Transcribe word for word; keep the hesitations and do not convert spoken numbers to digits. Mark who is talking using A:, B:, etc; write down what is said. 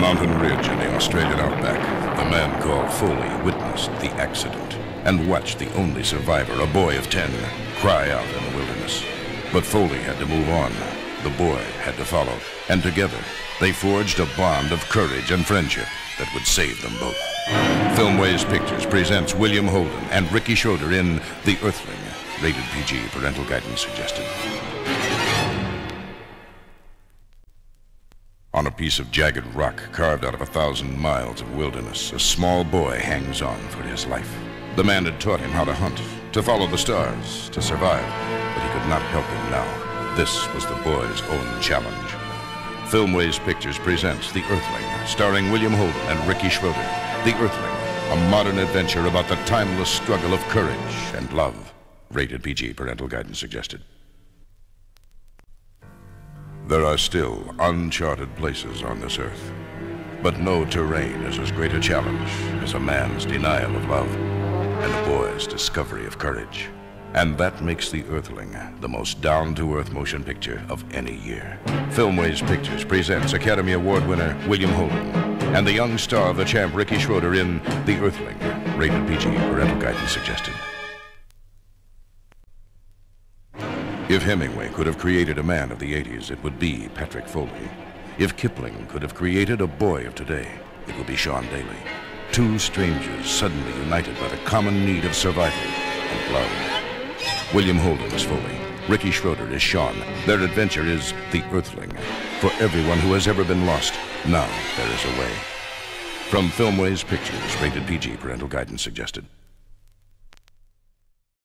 A: mountain ridge in the Australian outback, the man called Foley witnessed the accident and watched the only survivor, a boy of ten, cry out in the wilderness. But Foley had to move on. The boy had to follow. And together, they forged a bond of courage and friendship that would save them both. Filmways Pictures presents William Holden and Ricky Schroder in The Earthling. Rated P G, parental guidance suggested. On a piece of jagged rock carved out of a thousand miles of wilderness, a small boy hangs on for his life. The man had taught him how to hunt, to follow the stars, to survive, but he could not help him now. This was the boy's own challenge. Filmways Pictures presents The Earthling, starring William Holden and Ricky Schroder. The Earthling, a modern adventure about the timeless struggle of courage and love. Rated P G, parental guidance suggested. There are still uncharted places on this earth, but no terrain is as great a challenge as a man's denial of love and a boy's discovery of courage. And that makes The Earthling the most down-to-earth motion picture of any year. Filmways Pictures presents Academy Award winner William Holden and the young star of the champ Ricky Schroder in The Earthling. Rated P G, parental guidance suggested. If Hemingway could have created a man of the eighties, it would be Patrick Foley. If Kipling could have created a boy of today, it would be Sean Daly. Two strangers suddenly united by the common need of survival and love. William Holden is Foley. Ricky Schroder is Sean. Their adventure is The Earthling. For everyone who has ever been lost, now there is a way. From Filmways Pictures, rated P G, parental guidance suggested.